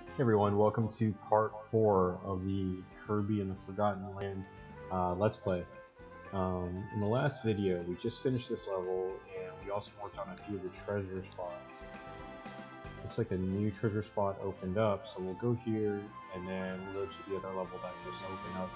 Hey everyone, welcome to part 4 of the Kirby and the Forgotten Land Let's Play. In the last video, we just finished this level, and we also worked on a few of the treasure spots. Looks like a new treasure spot opened up, so we'll go here, and then we'll go to the other level that just opened up.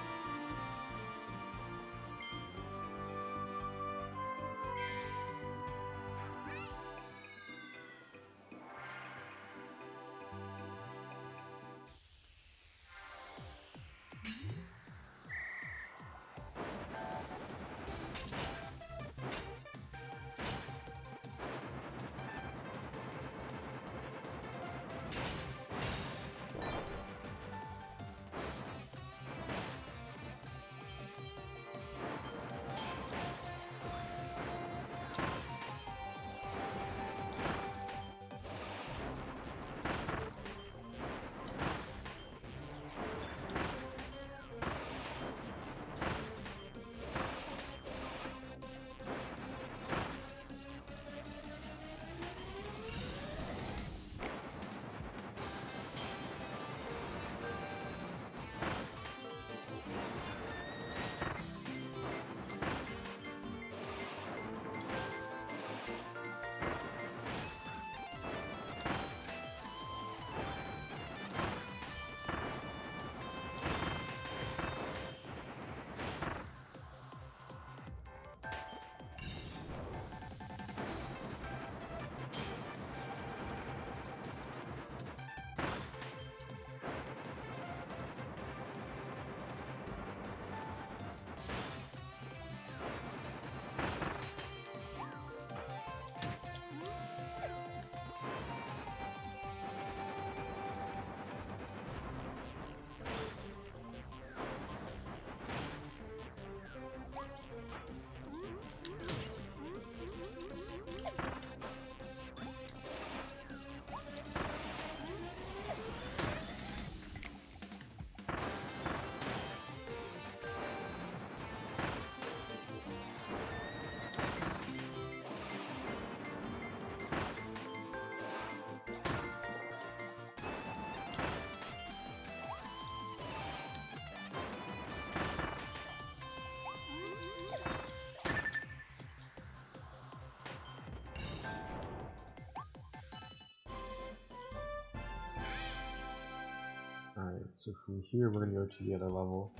Alright, so from here we're going to go to the other level.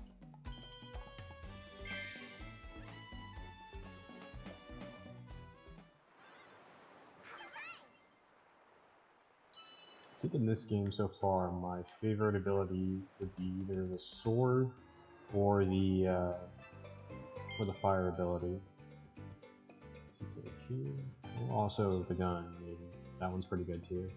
I think in this game so far, my favorite ability would be either the sword or the fire ability. Let's see if they're here. Also the gun, maybe. That one's pretty good too.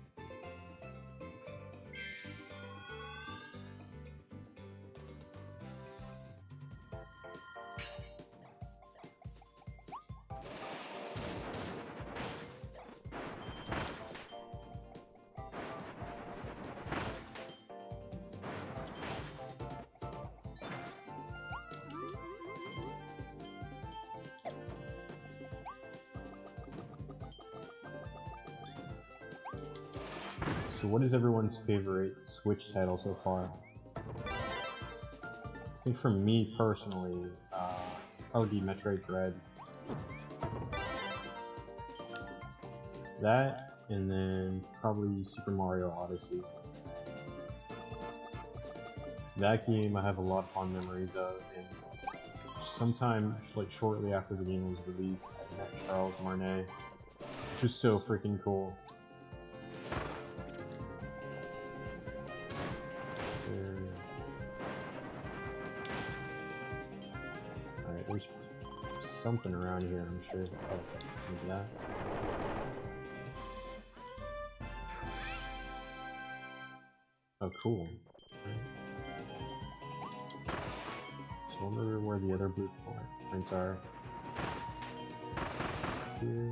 So what is everyone's favorite Switch title so far? I think for me personally, probably Metroid Dread. That, and then probably Super Mario Odyssey. That game I have a lot of fond memories of, and sometime like shortly after the game was released, I met Charles Martinet, which was so freaking cool. Alright, there's something around here, I'm sure. Oh, maybe that. Oh, cool. So I wonder where the other blueprints are. Here.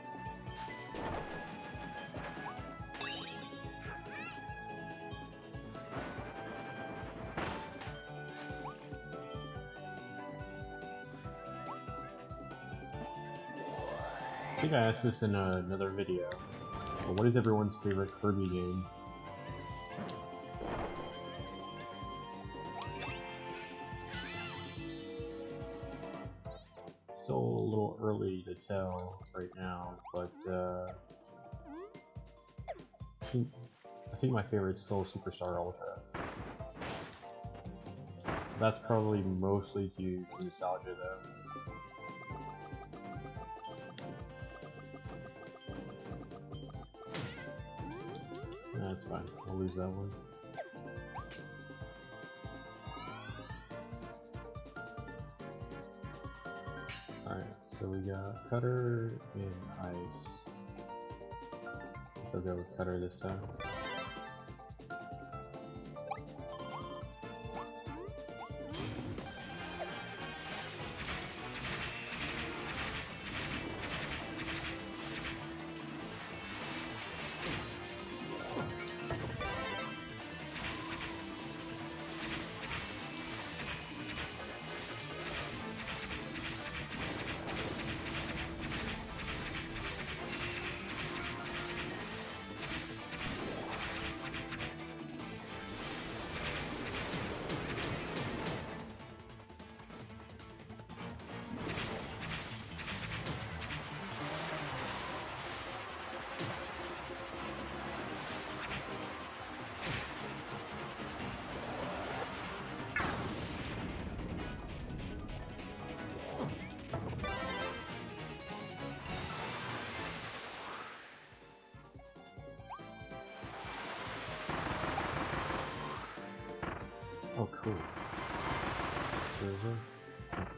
I think I asked this in another video, but what is everyone's favorite Kirby game? Still a little early to tell right now, but I think my favorite's still Superstar Ultra. That's probably mostly due to nostalgia, though. That's fine. I'll lose that one. Alright, so we got Cutter and Ice. I'll go with Cutter this time. Oh, cool. Nice.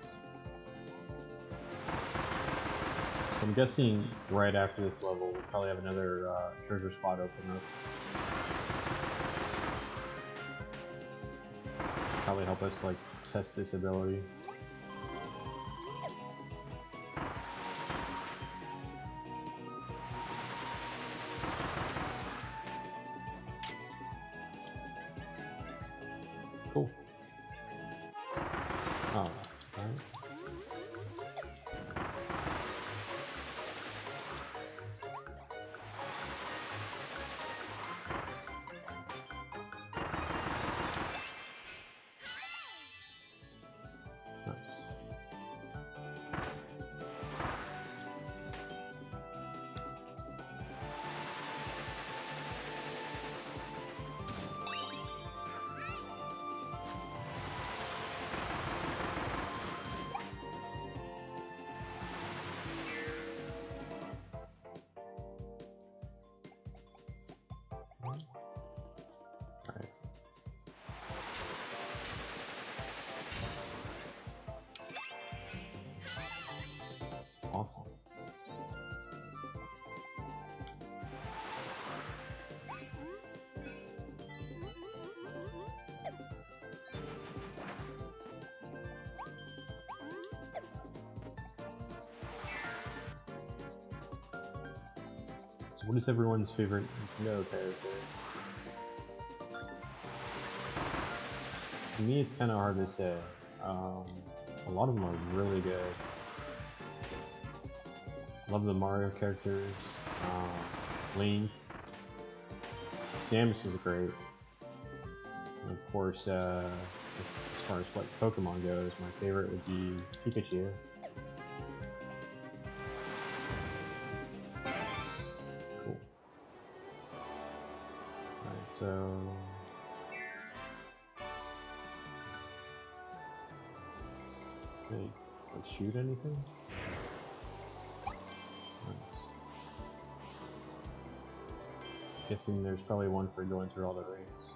So I'm guessing right after this level, we'll probably have another treasure spot open up. Probably help us like test this ability. Cool. Oh, alright. Nice. Alright. Awesome. So what is everyone's favorite Nintendo character? To me, it's kind of hard to say. A lot of them are really good. Love the Mario characters. Link. Samus is great. And of course, as far as what Pokemon goes, my favorite would be Pikachu. Cool. Alright, so... Can I like, shoot anything? Nice. Guessing there's probably one for going through all the rings.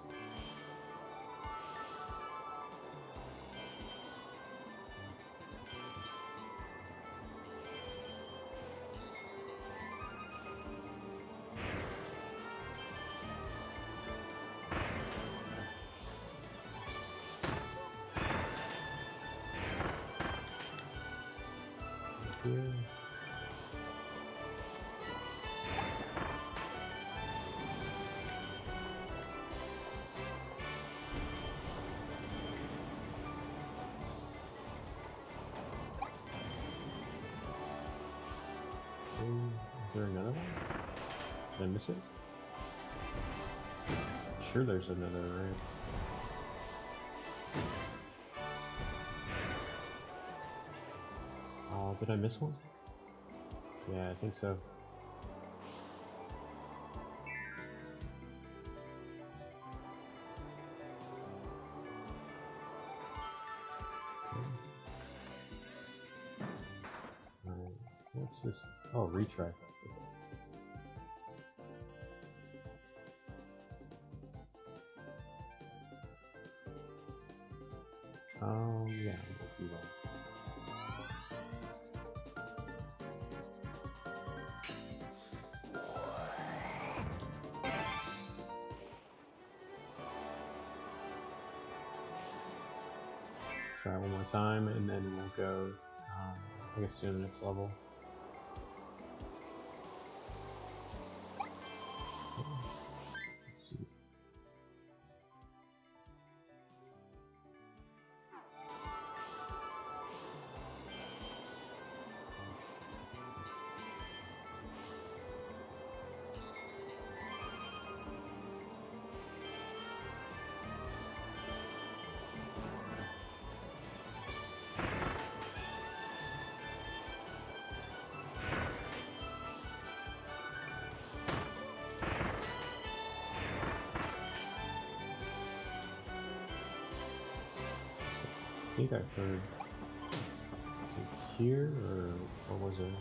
Here. Is there another one? Did I miss it? sure there's another, right? Oh, did I miss one? Yeah, I think so. Alright, what's this? Oh, retry. Yeah, we'll do that. Try one more time, and then we'll go, I guess, to the next level. Let's see. I think I heard, is it here, or was it?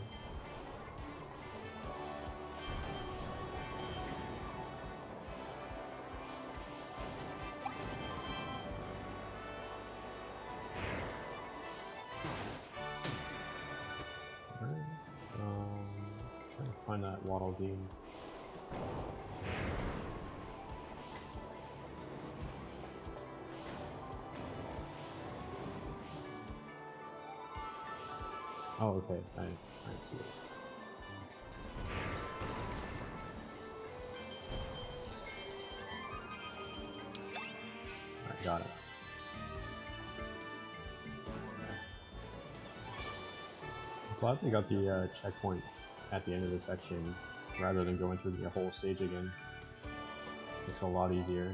Alright, trying to find that Waddle Dee. Oh, okay, I see it. Alright, got it. I'm glad they got the checkpoint at the end of the section, rather than going through the whole stage again. Makes it a lot easier.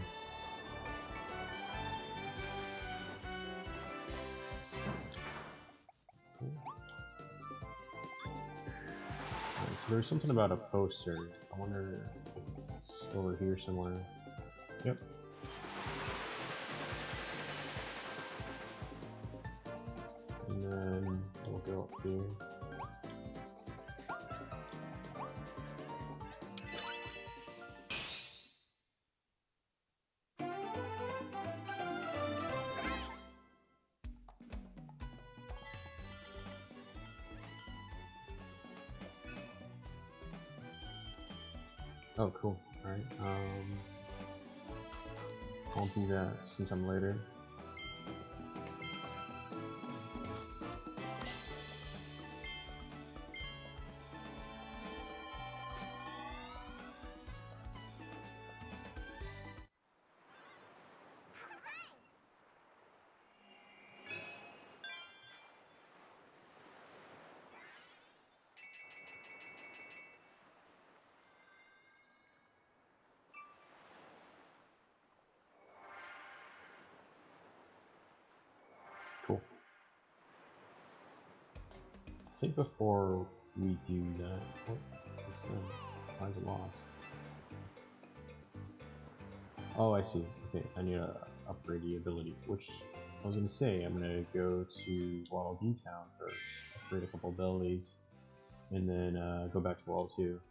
So there's something about a poster. I wonder if it's over here somewhere. Yep. And then we'll go up here. Oh, cool. Alright, I'll do that sometime later. Cool. I think before we do that, what's that? Why is it lost? Oh, I see. Okay, I need to upgrade the ability, which I was gonna say, I'm gonna go to Waddle Dee Town first, upgrade a couple abilities, and then go back to World 2.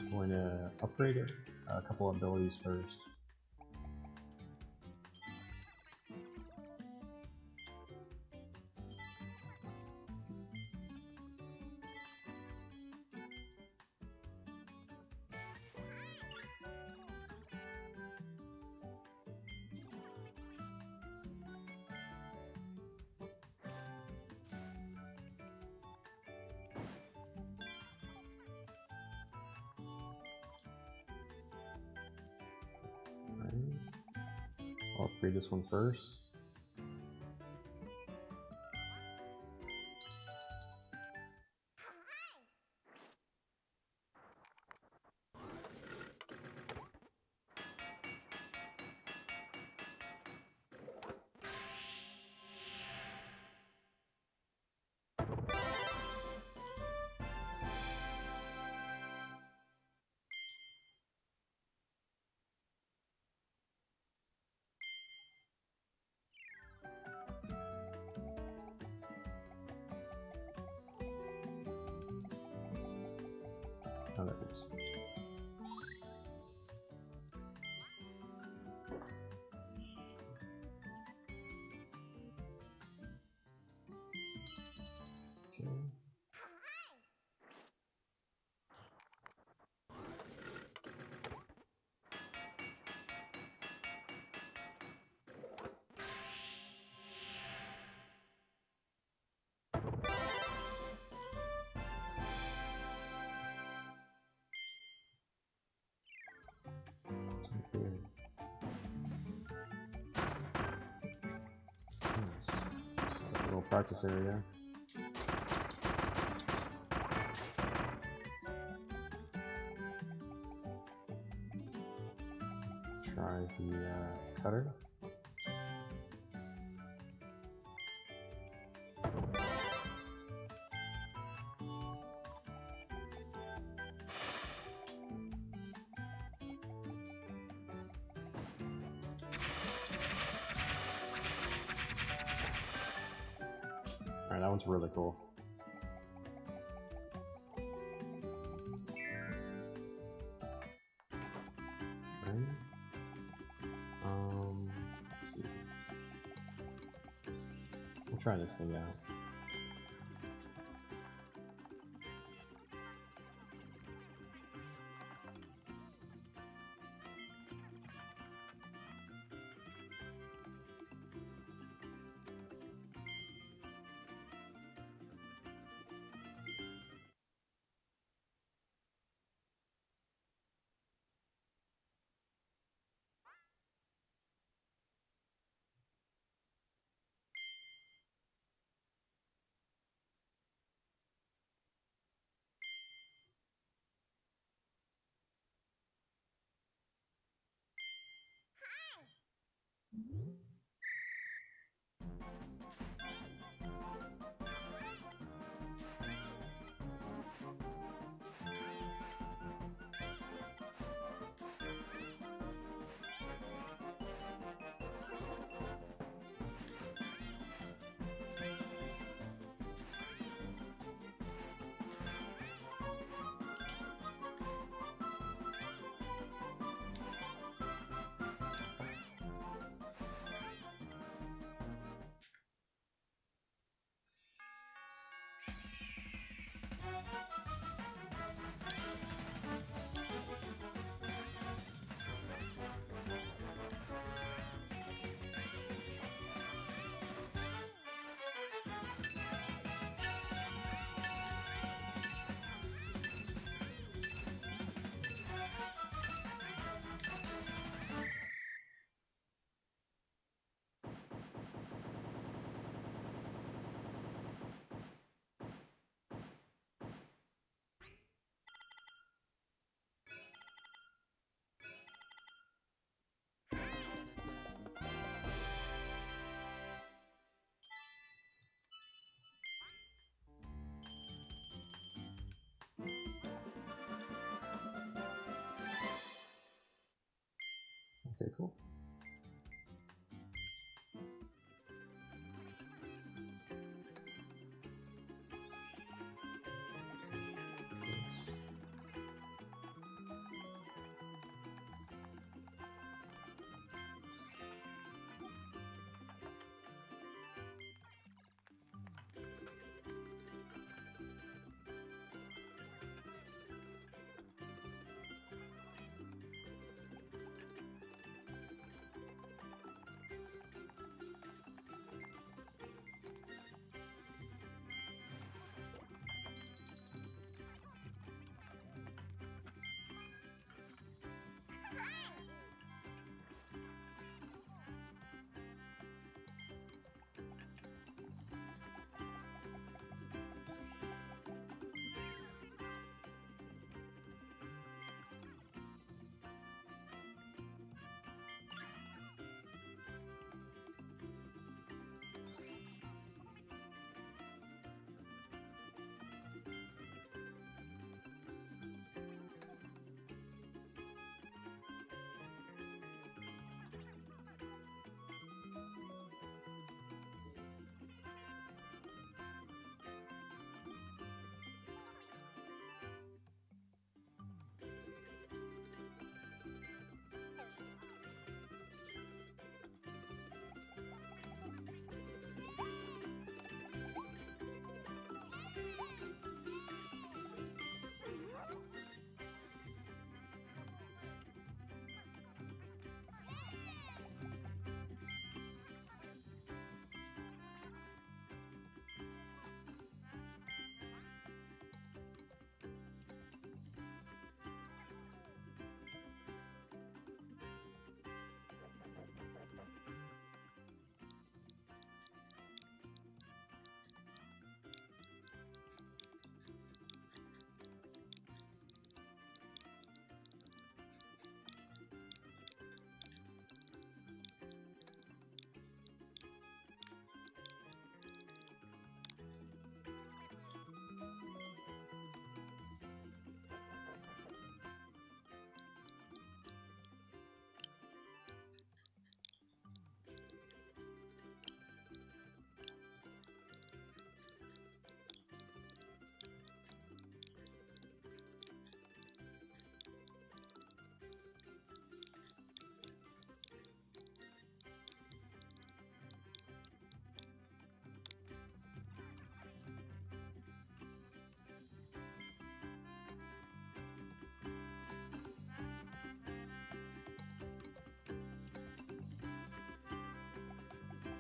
I'm going to upgrade it, a couple abilities first. I'll upgrade this one first. Oh, there it is. Okay. Good. Nice. So, a little practice area. Try the cutter. Alright, that one's really cool. Right. Let's see. We'll try this thing out.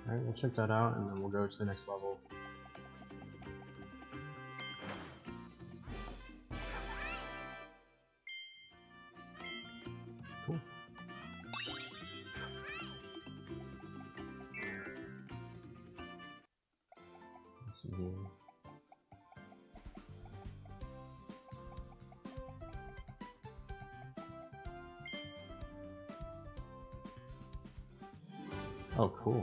Alright, we'll check that out and then we'll go to the next level. Cool. Let's see here. Oh, cool.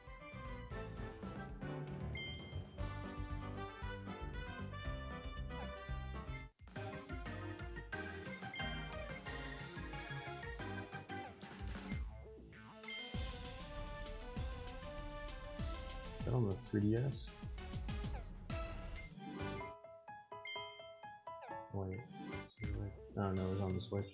Is that on the 3DS? Wait, oh no, it was on the Switch.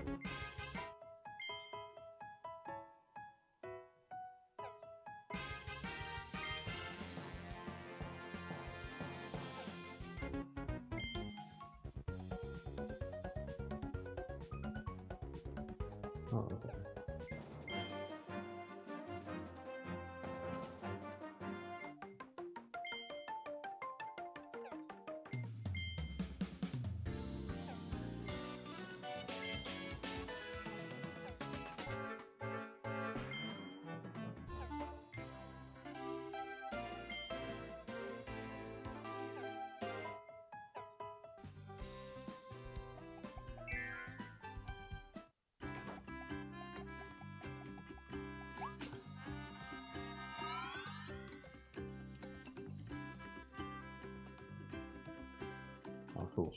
Oh, okay. Oh, cool.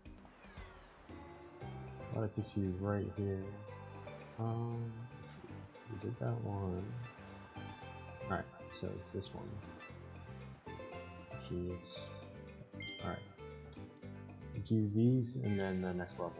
A lot of TCs right here. Let's see. We did that one. Alright, so it's this one. Jeez. Alright. Do these and then the next level.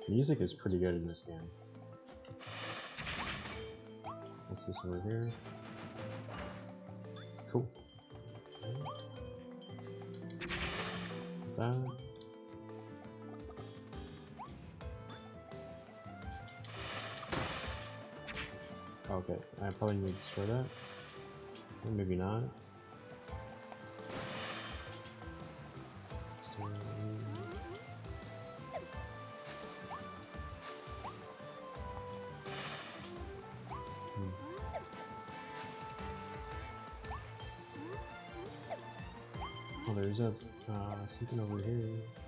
Music is pretty good in this game. What's this over here? Cool. That. Okay, I probably need to destroy that. Or maybe not. So, oh, there's a something over here.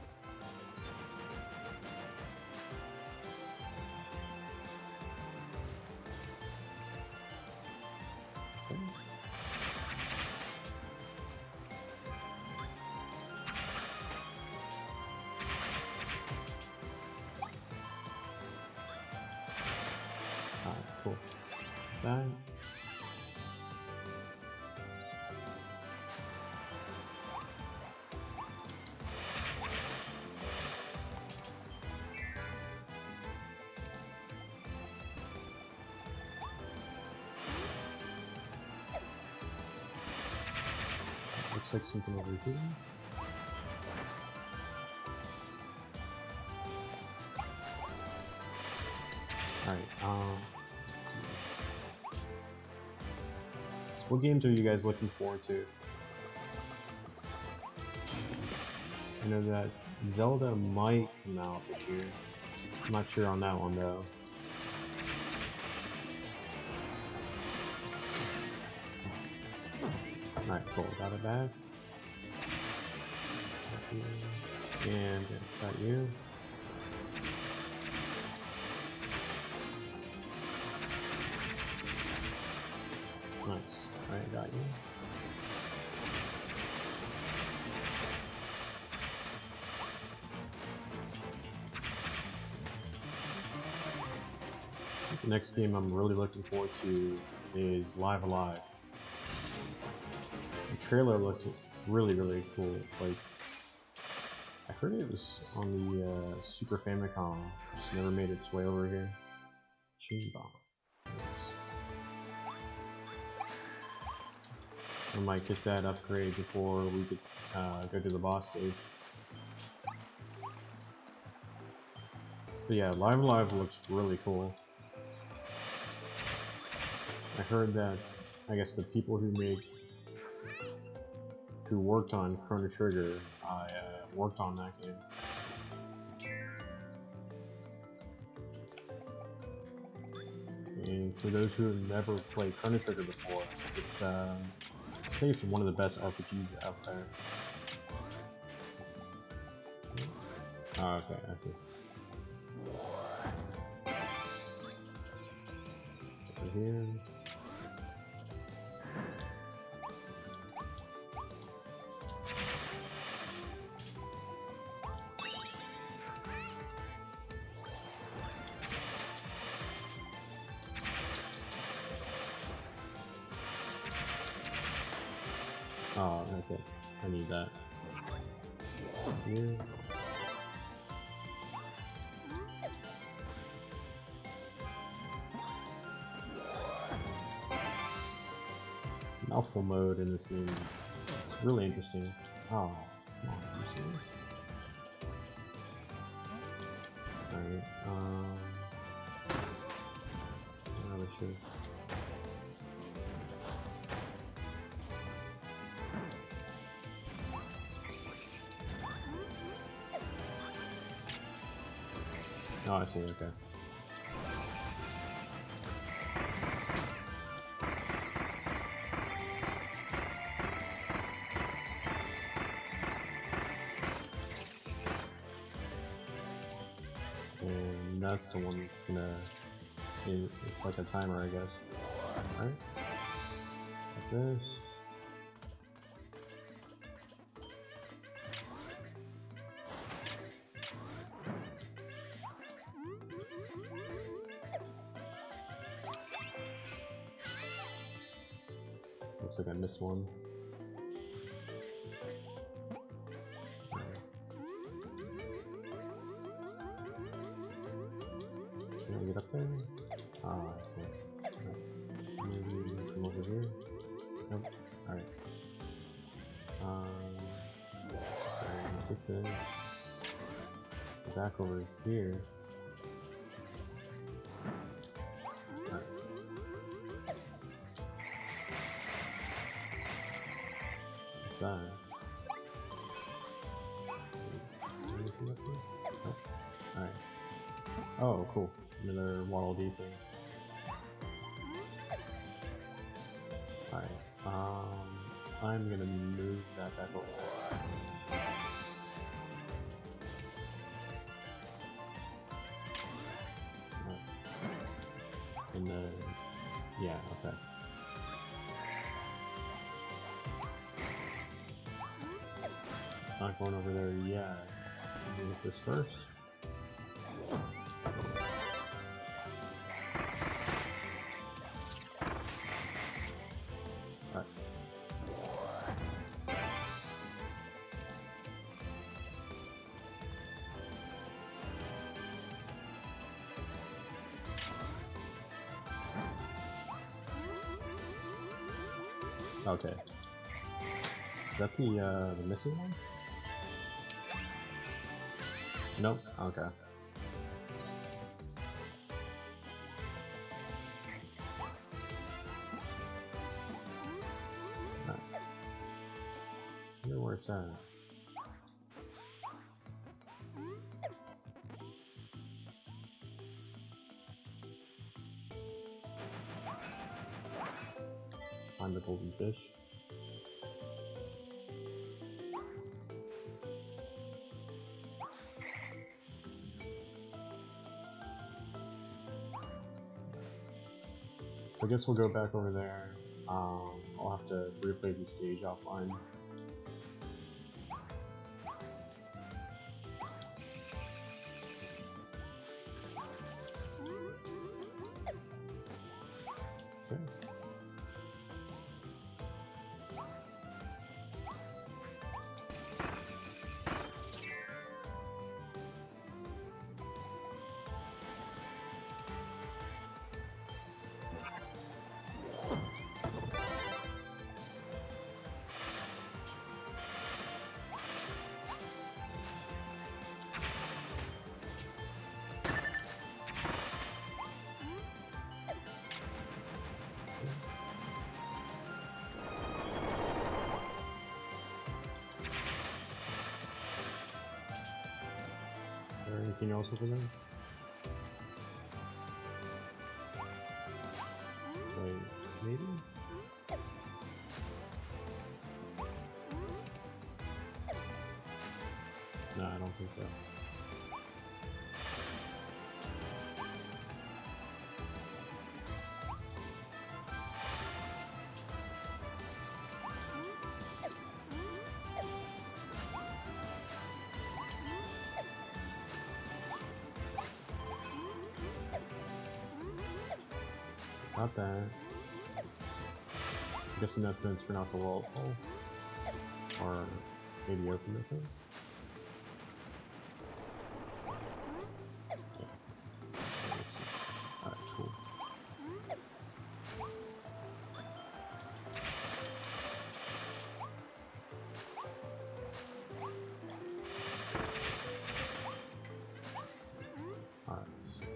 Cool. That. Looks like something over here. Alright, let's see. So what games are you guys looking forward to? I know that Zelda might come out this year. I'm not sure on that one though. Alright, cool. Got it back. And got you. Nice. Alright, got you. The next game I'm really looking forward to is Live Alive. The trailer looked really cool. Like, I heard it was on the Super Famicom, just never made its way over here. Chain Bomb. Nice. I might get that upgrade before we could go to the boss stage. But yeah, Live Alive looks really cool. I heard that, I guess the people who worked on Chrono Trigger, worked on that game. And for those who have never played Chrono Trigger before, it's I think it's one of the best RPGs out there. Oh, okay, I see. Over here. Oh, okay. I need that. Here. Mouthful mode in this game. It's really interesting. Oh, come on, are you serious? Alright, another shoot. Oh, I see, okay. And that's the one that's gonna... It's like a timer, I guess. Alright. Like this. Looks like I missed one. Can I get up there? Ah, I can't. Right. Maybe from over here? Nope. Alright. So get this. Go back over here. Alright. What's that? Is there anything up here? Nope. Alright. Oh, cool. Another Waddle Dee thing. Alright. I'm gonna move that back over. And then, yeah, okay. Not going over there yet. Do this first. Alright. Okay. Is that the missing one? Nope. Okay. Right. I wonder where it's at. Find the golden fish. So I guess we'll go back over there. I'll have to replay the stage offline. Okay. Is there anything else over there? Wait, maybe? No, I don't think so. Not that. I'm guessing that's going to turn off the wall hole. Or maybe open the thing. Yeah. Alright, cool. Alright.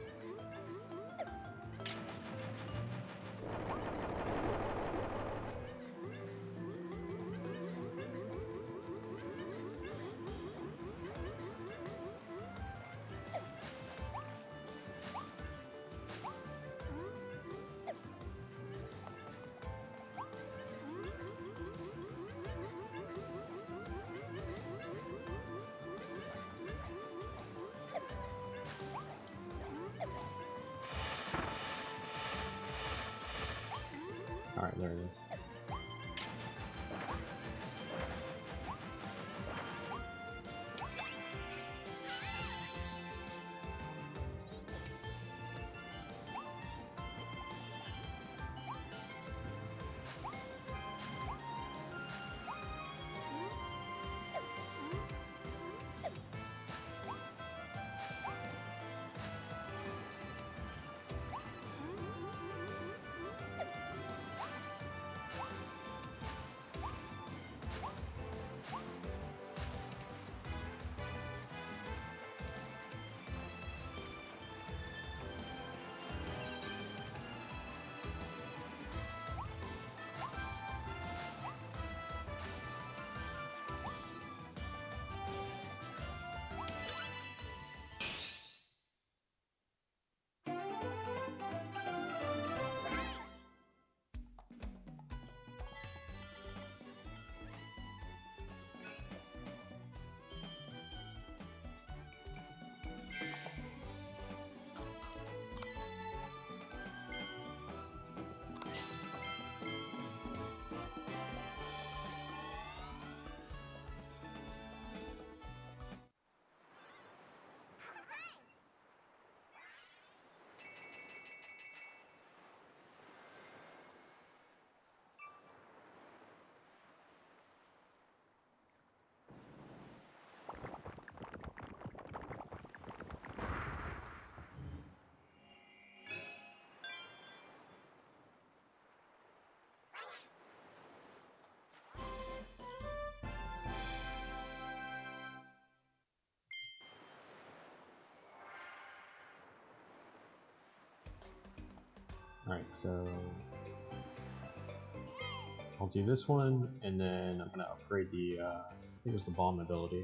Alright, there it is. Alright, so I'll do this one, and then I'm going to upgrade the, I think it was the bomb ability.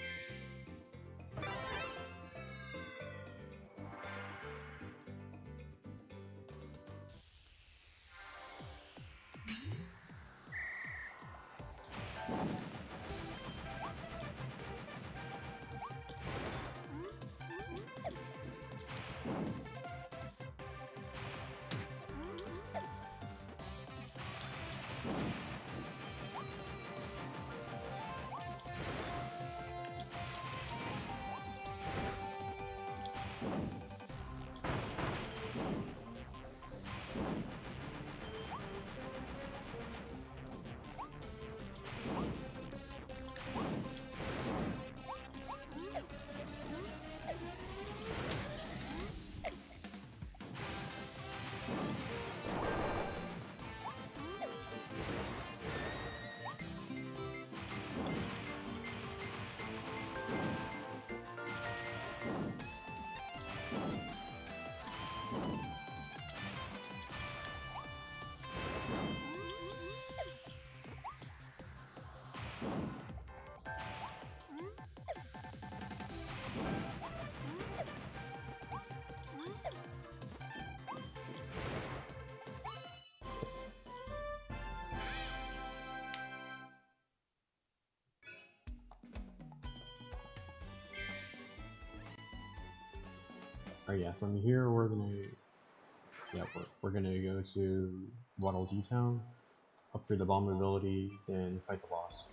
Oh yeah, from here we're gonna go to Waddle D Town, upgrade the bomb ability, then fight the boss.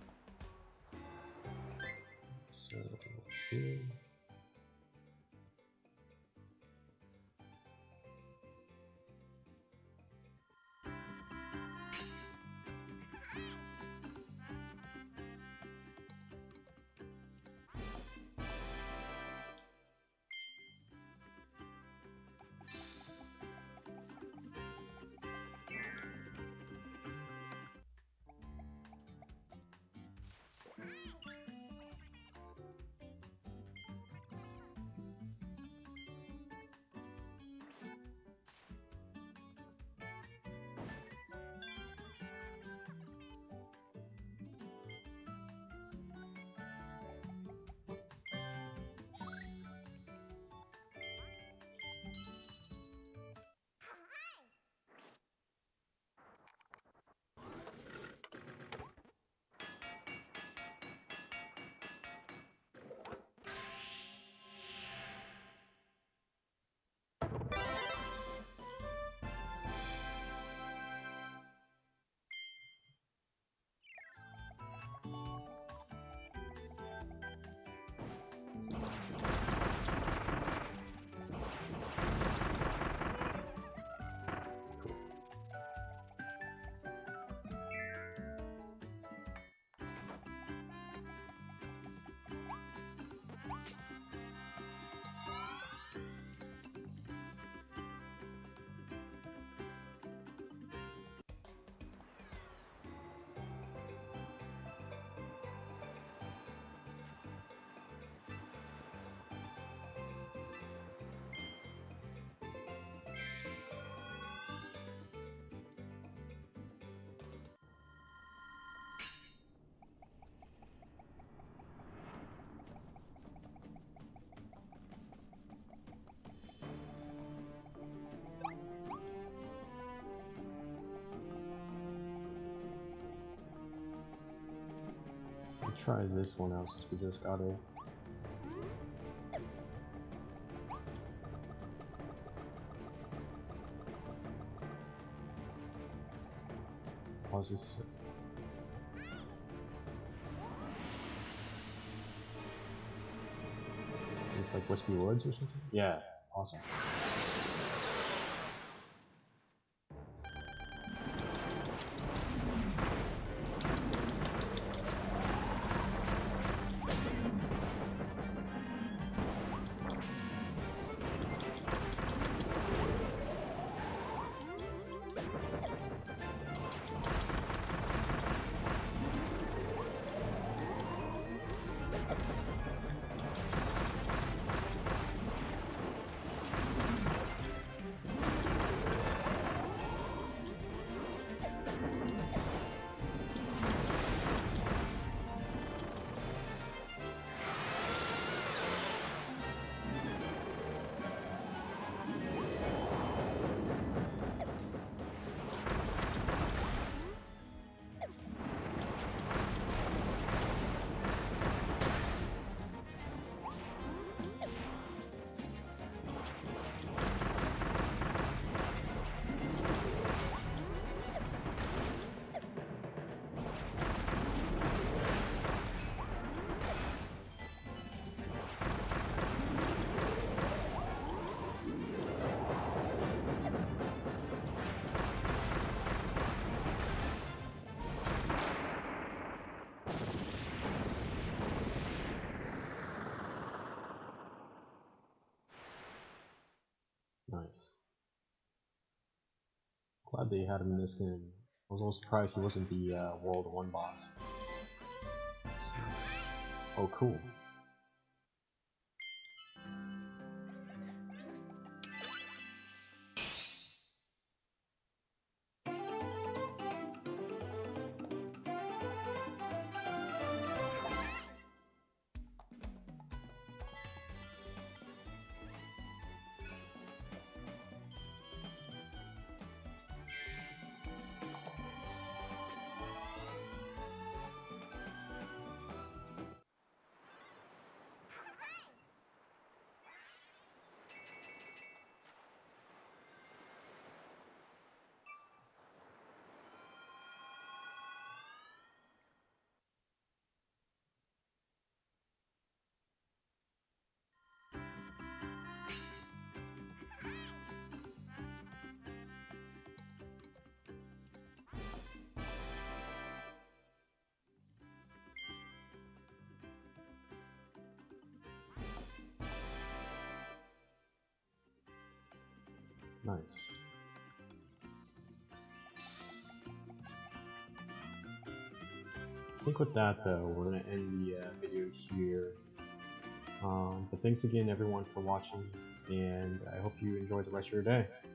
So here. Try this one out since we just got it. How's this? It's like Wispy Woods or something? Yeah, awesome. Nice. Glad they had him in this game. I was a little surprised he wasn't the World 1 boss. So, oh, cool. Nice. I think with that though, we're going to end the video here. But thanks again everyone for watching, and I hope you enjoy the rest of your day.